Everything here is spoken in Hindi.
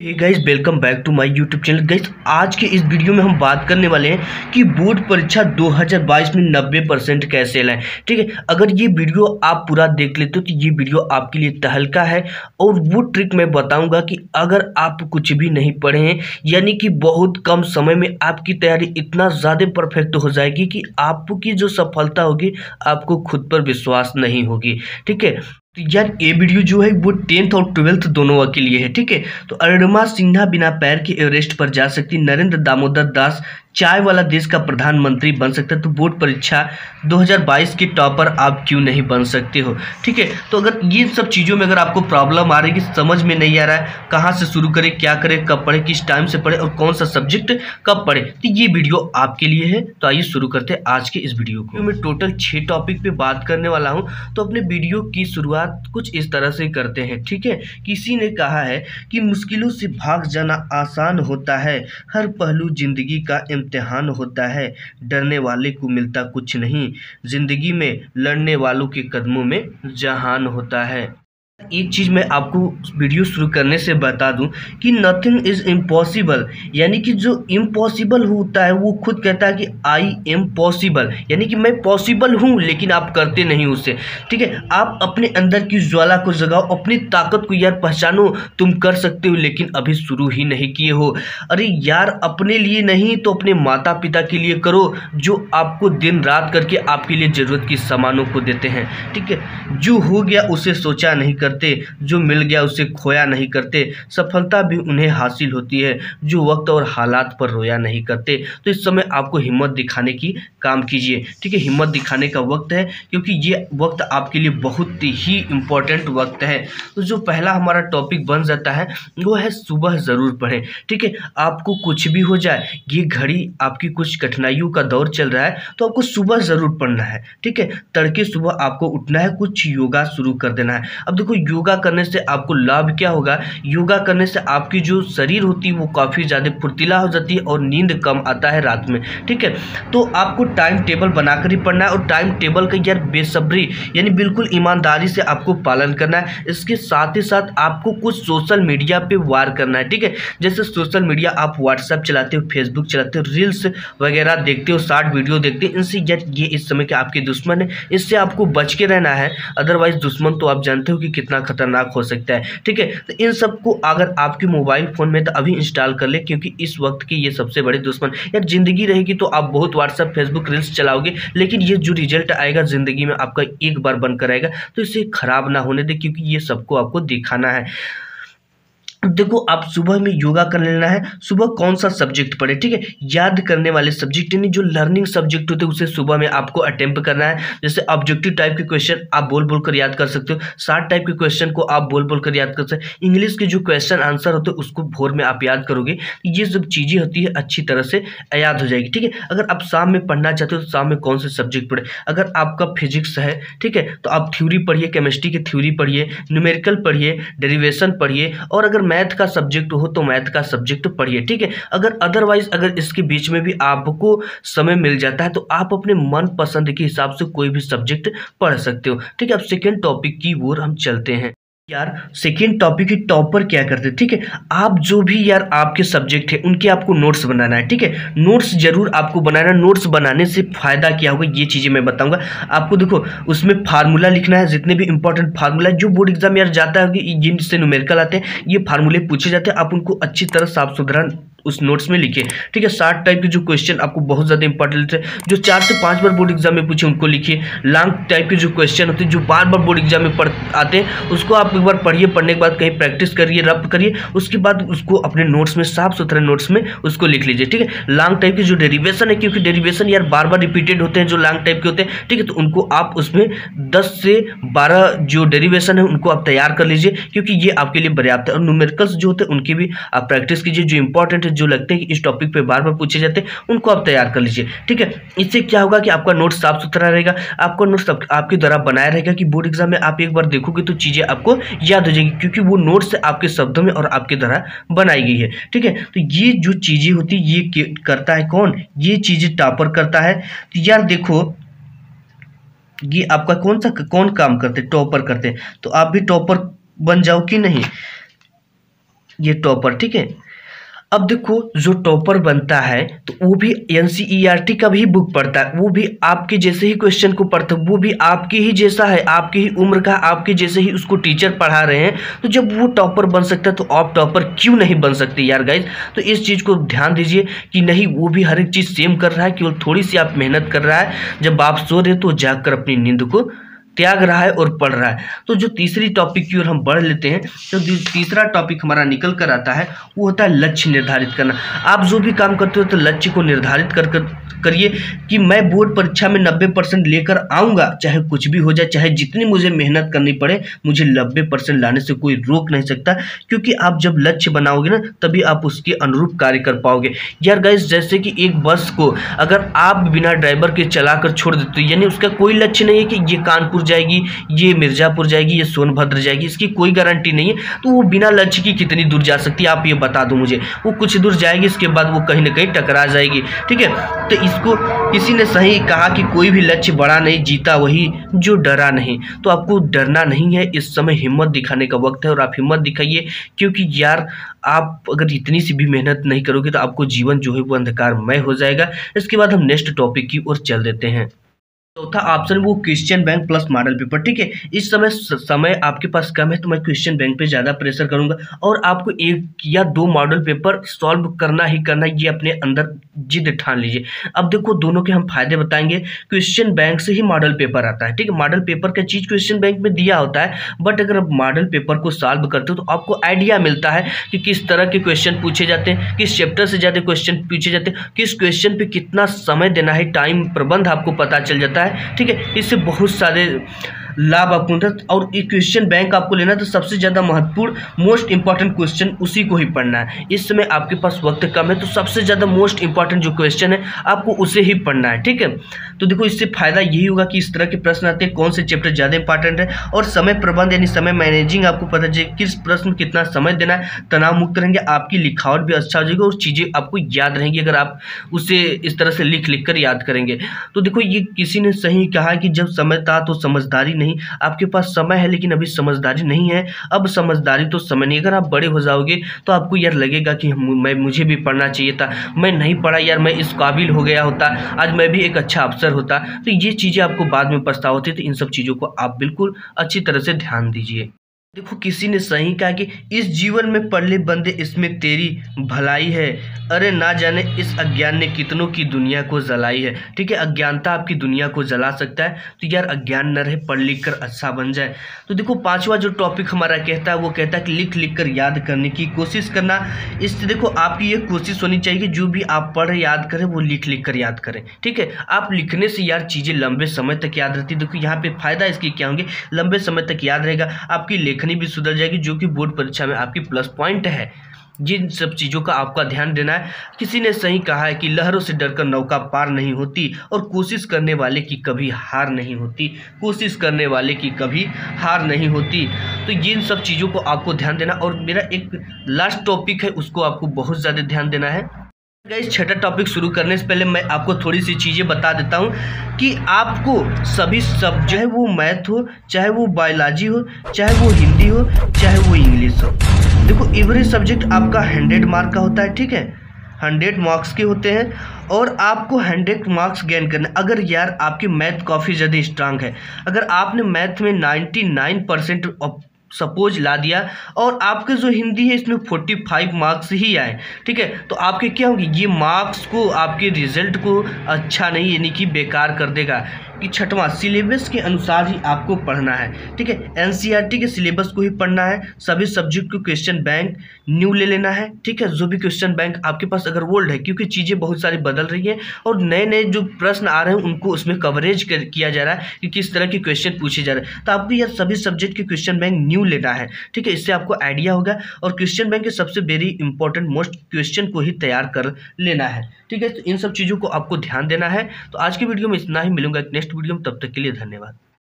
Hey guys, welcome back to my YouTube channel. Guys, आज के इस वीडियो में हम बात करने वाले हैं कि बोर्ड परीक्षा 2022 में 90% कैसे लाएं। ठीक है, अगर ये वीडियो आप पूरा देख लेते हो तो ये वीडियो आपके लिए तहलका है और वो ट्रिक मैं बताऊंगा कि अगर आप कुछ भी नहीं पढ़े हैं, यानी कि बहुत कम समय में आपकी तैयारी इतना ज़्यादा परफेक्ट हो जाएगी कि आपकी जो सफलता होगी आपको खुद पर विश्वास नहीं होगी। ठीक है, तो यार ये वीडियो जो है वो 10th और 12th दोनों के लिए है। ठीक है, तो अरुणिमा सिन्हा बिना पैर के एवरेस्ट पर जा सकती, नरेंद्र दामोदर दास चाय वाला देश का प्रधानमंत्री बन सकता है, तो बोर्ड परीक्षा 2022 के टॉपर आप क्यों नहीं बन सकते हो। ठीक है, तो अगर ये सब चीज़ों में अगर आपको प्रॉब्लम आ रही है कि समझ में नहीं आ रहा है कहाँ से शुरू करें, क्या करें, कब पढ़े, किस टाइम से पढ़े और कौन सा सब्जेक्ट कब पढ़े, तो ये वीडियो आपके लिए है। तो आइए शुरू करते हैं आज के इस वीडियो को। मैं टोटल 6 टॉपिक पे बात करने वाला हूँ, तो अपने वीडियो की शुरुआत कुछ इस तरह से करते हैं। ठीक है, किसी ने कहा है कि मुश्किलों से भाग जाना आसान होता है, हर पहलू जिंदगी का इम्तिहान होता है, डरने वाले को मिलता कुछ नहीं, जिंदगी में लड़ने वालों के कदमों में जहान होता है। एक चीज़ मैं आपको वीडियो शुरू करने से बता दूं कि नथिंग इज़ इम्पॉसिबल, यानी कि जो इम्पॉसिबल होता है वो खुद कहता है कि आई एम पॉसिबल, यानी कि मैं पॉसिबल हूँ लेकिन आप करते नहीं उससे। ठीक है, आप अपने अंदर की ज्वाला को जगाओ, अपनी ताकत को यार पहचानो, तुम कर सकते हो लेकिन अभी शुरू ही नहीं किए हो। अरे यार, अपने लिए नहीं तो अपने माता पिता के लिए करो, जो आपको दिन रात करके आपके लिए ज़रूरत की सामानों को देते हैं। ठीक है, जो हो गया उसे सोचा नहीं करते, जो मिल गया उसे खोया नहीं करते, सफलता भी उन्हें हासिल होती है जो वक्त और हालात पर रोया नहीं करते। तो इस समय आपको हिम्मत दिखाने की काम कीजिए। ठीक है, हिम्मत दिखाने का वक्त है, क्योंकि ये वक्त आपके लिए बहुत ही इम्पोर्टेंट वक्त है। तो जो पहला हमारा टॉपिक बन जाता है वो है सुबह ज़रूर पढ़ें। ठीक है, आपको कुछ भी हो जाए, ये घड़ी आपकी कुछ कठिनाइयों का दौर चल रहा है तो आपको सुबह ज़रूर पढ़ना है। ठीक है, तड़के सुबह आपको उठना है, कुछ योगा शुरू कर देना है। अब देखो, योगा करने से आपको लाभ क्या होगा। योगा करने से आपकी जो शरीर होती है वो काफ़ी ज़्यादा फुर्तीला हो जाती है और नींद कम आता है रात में। ठीक है, तो आपको टाइम टेबल बनाकर ही पढ़ना है और टाइम टेबल का यार बेसब्री यानी बिल्कुल ईमानदारी से आपको पालन करना है। इसके साथ ही साथ आपको कुछ सोशल मीडिया पे वार करना है। ठीक है, जैसे सोशल मीडिया आप व्हाट्सएप चलाते हो, फेसबुक चलाते हो, रील्स वगैरह देखते हो, शॉर्ट वीडियो देखते हो, इनसे यार ये इस समय के आपके दुश्मन है, इससे आपको बच के रहना है। अदरवाइज दुश्मन तो आप जानते हो कि कितना खतरनाक हो सकता है। ठीक है, तो इन सबको अगर आपके मोबाइल फ़ोन में तो अभी इंस्टॉल कर ले, क्योंकि इस वक्त के ये सबसे बड़े दुश्मन। यार जिंदगी रहेगी तो आप बहुत व्हाट्सएप फेसबुक रील्स चलाओगे, लेकिन ये जो रिजल्ट आएगा ज़िंदगी में आपका एक बार बनकर आएगा, तो इसे खराब ना होने दे, क्योंकि ये सबको आपको दिखाना है। देखो, आप सुबह में योगा कर लेना है, सुबह कौन सा सब्जेक्ट पढ़े। ठीक है, याद करने वाले सब्जेक्ट यानी जो लर्निंग सब्जेक्ट होते हैं उसे सुबह में आपको अटेम्प्ट करना है। जैसे ऑब्जेक्टिव टाइप के क्वेश्चन आप बोल बोल कर याद कर सकते हो, शार्ट टाइप के क्वेश्चन को आप बोल बोल कर याद कर सकते हो, इंग्लिश के जो क्वेश्चन आंसर होते हैं उसको भोर में आप याद करोगे, ये सब चीज़ें होती है अच्छी तरह से याद हो जाएगी। ठीक है, अगर आप शाम में पढ़ना चाहते हो तो शाम में कौन से सब्जेक्ट पढ़े। अगर आपका फिजिक्स है, ठीक है, तो आप थ्योरी पढ़िए, केमिस्ट्री की थ्योरी पढ़िए, न्यूमेरिकल पढ़िए, डेरिवेशन पढ़िए, और अगर मैथ का सब्जेक्ट हो तो मैथ का सब्जेक्ट पढ़िए। ठीक है, अगर अदरवाइज अगर इसके बीच में भी आपको समय मिल जाता है तो आप अपने मन पसंद के हिसाब से कोई भी सब्जेक्ट पढ़ सकते हो। ठीक है, अब सेकेंड टॉपिक की ओर हम चलते हैं। यार सेकेंड टॉपिक की टॉपर क्या करते हैं। ठीक है, आप जो भी यार आपके सब्जेक्ट है उनके आपको नोट्स बनाना है। ठीक है, नोट्स जरूर आपको बनाना है। नोट्स बनाने से फायदा क्या होगा ये चीज़ें मैं बताऊंगा आपको। देखो, उसमें फार्मूला लिखना है, जितने भी इंपॉर्टेंट फार्मूला जो बोर्ड एग्जाम यार जाता है कि जिनसे न्यूमेरिकल आते हैं ये फार्मूले पूछे जाते हैं, आप उनको अच्छी तरह साफ सुथरा उस नोट्स में लिखिए। ठीक है, 60 टाइप के जो क्वेश्चन आपको बहुत ज़्यादा इंपॉर्टेंट है, जो 4 से 5 बार बोर्ड एग्जाम में पूछे उनको लिखिए। लॉन्ग टाइप के जो क्वेश्चन होते हैं जो बार बार बोर्ड एग्जाम में आते हैं उसको आप एक बार पढ़िए, पढ़ने के बाद कहीं प्रैक्टिस करिए, रब करिए, उसके बाद उसको अपने नोट्स में साफ सुथरे नोट्स में उसको लिख लीजिए। ठीक है, लॉन्ग टाइप के जो डेरिवेशन है, क्योंकि डेरिवेशन यार बार बार रिपीटेड होते हैं जो लॉन्ग टाइप के होते हैं। ठीक है, तो उनको आप उसमें 10 से 12 जो डेरिवेशन है उनको आप तैयार कर लीजिए, क्योंकि ये आपके लिए पर्याप्त है। और न्यूमेरिकल्स जो होते हैं उनकी भी आप प्रैक्टिस कीजिए, जो इंपॉर्टेंट है, जो लगते हैं कि इस टॉपिक पे बार बार पूछे जाते हैं उनको आप तैयार कर लीजिए। ठीक है, इससे क्या होगा कि आपका नोट साफ सुथरा रहेगा, आपका नोट आपके द्वारा बनाया रहेगा कि बोर्ड एग्जाम में आप एक बार देखोगे तो चीज़ें आपको याद हो जाएगी, क्योंकि वो नोट से आपके शब्दों में और आपके द्वारा बनाई गई है। ठीक है, तो ये जो चीज़ें होती है ये करता है कौन, ये चीज़ें टॉपर करता है। तो यार देखो, ये आपका कौन काम करते, टॉपर करते, तो आप भी टॉपर बन जाओ कि नहीं। ये टॉपर, ठीक है। अब देखो जो टॉपर बनता है तो वो भी एनसीईआरटी का भी बुक पढ़ता है, वो भी आपके जैसे ही क्वेश्चन को पढ़ता है, वो भी आपके ही जैसा है, आपकी ही उम्र का, आपके जैसे ही उसको टीचर पढ़ा रहे हैं। तो जब वो टॉपर बन सकता है तो आप टॉपर क्यों नहीं बन सकते यार गाइज। तो इस चीज़ को ध्यान दीजिए कि नहीं, वो भी हर एक चीज़ सेम कर रहा है, केवल थोड़ी सी आप मेहनत कर रहा है। जब आप सो रहे तो जाग कर अपनी नींद को त्याग रहा है और पढ़ रहा है। तो जो तीसरी टॉपिक की ओर हम बढ़ लेते हैं, तो तीसरा टॉपिक हमारा निकल कर आता है, वो होता है लक्ष्य निर्धारित करना। आप जो भी काम करते हो तो लक्ष्य को निर्धारित करिए कि मैं बोर्ड परीक्षा में 90% लेकर आऊँगा, चाहे कुछ भी हो जाए, चाहे जितनी मुझे मेहनत करनी पड़े, मुझे 90% लाने से कोई रोक नहीं सकता। क्योंकि आप जब लक्ष्य बनाओगे ना, तभी आप उसके अनुरूप कार्य कर पाओगे। यार गाइस, जैसे कि एक बस को अगर आप बिना ड्राइवर के चलाकर छोड़ देते हो, यानी उसका कोई लक्ष्य नहीं है कि ये कानपुर जाएगी, ये मिर्जापुर जाएगी, ये सोनभद्र जाएगी, इसकी कोई गारंटी नहीं है, तो वो बिना लक्ष्य की कितनी दूर जा सकती है आप ये बता दो मुझे। वो कुछ दूर जाएगी, इसके बाद वो कहीं ना कहीं टकरा जाएगी, ठीक है। तो इसको किसी ने सही कहा कि कोई भी लक्ष्य बड़ा नहीं, जीता वही जो डरा नहीं। तो आपको डरना नहीं है, इस समय हिम्मत दिखाने का वक्त है और आप हिम्मत दिखाइए। क्योंकि यार आप अगर इतनी सी भी मेहनत नहीं करोगे तो आपको जीवन जो है वो अंधकारमय हो जाएगा। इसके बाद हम नेक्स्ट टॉपिक की ओर चल देते हैं। चौथा ऑप्शन वो question bank plus model paper, ठीक है। इस समय आपके पास कम है तो मैं क्वेश्चन बैंक पे ज़्यादा प्रेशर करूंगा और आपको एक या दो मॉडल पेपर सॉल्व करना ही करना, ये अपने अंदर जिद ठान लीजिए। अब देखो दोनों के हम फायदे बताएंगे। क्वेश्चन बैंक से ही मॉडल पेपर आता है, ठीक है। मॉडल पेपर का चीज़ क्वेश्चन बैंक में दिया होता है, बट अगर आप मॉडल पेपर को सॉल्व करते हो तो आपको आइडिया मिलता है कि किस तरह के क्वेश्चन पूछे जाते हैं, किस चैप्टर से ज़्यादा क्वेश्चन पूछे जाते हैं, किस क्वेश्चन पर कितना समय देना है, टाइम प्रबंध आपको पता चल जाता है, ठीक है। इससे बहुत सारे लाभ आपको होता है। और ये क्वेश्चन बैंक आपको लेना तो सबसे ज़्यादा महत्वपूर्ण मोस्ट इंपॉर्टेंट क्वेश्चन उसी को ही पढ़ना है। इस समय आपके पास वक्त कम है तो सबसे ज़्यादा मोस्ट इंपॉर्टेंट जो क्वेश्चन है आपको उसे ही पढ़ना है, ठीक है। तो देखो इससे फायदा यही होगा कि इस तरह के प्रश्न आते हैं, कौन से चैप्टर ज़्यादा इंपॉर्टेंट है, और समय प्रबंध यानी समय मैनेजिंग आपको पता चले किस प्रश्न में कितना समय देना है। तनाव मुक्त रहेंगे, आपकी लिखावट भी अच्छा हो जाएगी और चीज़ें आपको याद रहेंगी अगर आप उसे इस तरह से लिख कर याद करेंगे। तो देखो ये किसी ने सही कहा कि जब समय था तो समझदारी नहीं। आपके पास समय है लेकिन अभी समझदारी नहीं है, अब समझदारी तो समय नहीं। अगर आप बड़े हो जाओगे तो आपको यार लगेगा कि मुझे भी पढ़ना चाहिए था, मैं नहीं पढ़ा यार, मैं इस काबिल हो गया होता, आज मैं भी एक अच्छा अफसर होता। तो ये चीज़ें आपको बाद में पछतावा होती है। तो इन सब चीज़ों को आप बिल्कुल अच्छी तरह से ध्यान दीजिए। देखो किसी ने सही कहा कि इस जीवन में पढ़ ले बंदे, इसमें तेरी भलाई है, अरे ना जाने इस अज्ञान ने कितनों की दुनिया को जलाई है, ठीक है। अज्ञानता आपकी दुनिया को जला सकता है, तो यार अज्ञान न रहे, पढ़ लिख कर अच्छा बन जाए। तो देखो पांचवा जो टॉपिक हमारा कहता है वो कहता है कि लिख लिख कर याद करने की कोशिश करना। इससे देखो आपकी ये कोशिश होनी चाहिए कि जो भी आप पढ़े याद करें वो लिख लिख कर याद करें, ठीक है। आप लिखने से यार चीज़ें लंबे समय तक याद रहती है। देखो यहाँ पे फायदा इसकी क्या होंगे, लंबे समय तक याद रहेगा, आपकी लेखनी भी सुधर जाएगी, जो कि बोर्ड परीक्षा में आपकी प्लस पॉइंट है। जिन सब चीज़ों का आपका ध्यान देना है। किसी ने सही कहा है कि लहरों से डरकर नौका पार नहीं होती और कोशिश करने वाले की कभी हार नहीं होती, कोशिश करने वाले की कभी हार नहीं होती। तो जिन सब चीज़ों को आपको ध्यान देना। और मेरा एक लास्ट टॉपिक है, उसको आपको बहुत ज़्यादा ध्यान देना है। गाइस छठा टॉपिक शुरू करने से पहले मैं आपको थोड़ी सी चीज़ें बता देता हूँ कि आपको सभी सब, चाहे वो मैथ हो, चाहे वो बायोलॉजी हो, चाहे वो हिंदी हो, चाहे वो इंग्लिश हो, देखो एवरेज सब्जेक्ट आपका 100 मार्क का होता है, ठीक है। 100 मार्क्स के होते हैं और आपको 100 मार्क्स गेन करना। अगर यार आपकी मैथ काफ़ी ज़्यादा स्ट्रांग है, अगर आपने मैथ में 99% सपोज ला दिया और आपके जो हिंदी है इसमें 45 मार्क्स ही आए, ठीक है, तो आपके क्या होंगे, ये मार्क्स को आपके रिजल्ट को अच्छा नहीं यानी कि बेकार कर देगा। कि छठवां सिलेबस के अनुसार ही आपको पढ़ना है, ठीक है। एनसीईआरटी के सिलेबस को ही पढ़ना है। सभी सब्जेक्ट को क्वेश्चन बैंक न्यू ले लेना है, ठीक है। जो भी क्वेश्चन बैंक आपके पास अगर ओल्ड है, क्योंकि चीज़ें बहुत सारी बदल रही हैं और नए नए जो प्रश्न आ रहे हैं उनको उसमें कवरेज किया जा रहा है कि किस तरह के क्वेश्चन पूछे जा रहे हैं। तो आपको यह सभी सब्जेक्ट के क्वेश्चन बैंक न्यू लेना है, ठीक है। इससे आपको आइडिया होगा और क्वेश्चन बैंक के सबसे वेरी इंपॉर्टेंट मोस्ट क्वेश्चन को ही तैयार कर लेना है, ठीक है। तो इन सब चीज़ों को आपको ध्यान देना है। तो आज की वीडियो में इतना ही, मिलूंगा एक नेक्स्ट वीडियो में, तब तक के लिए धन्यवाद।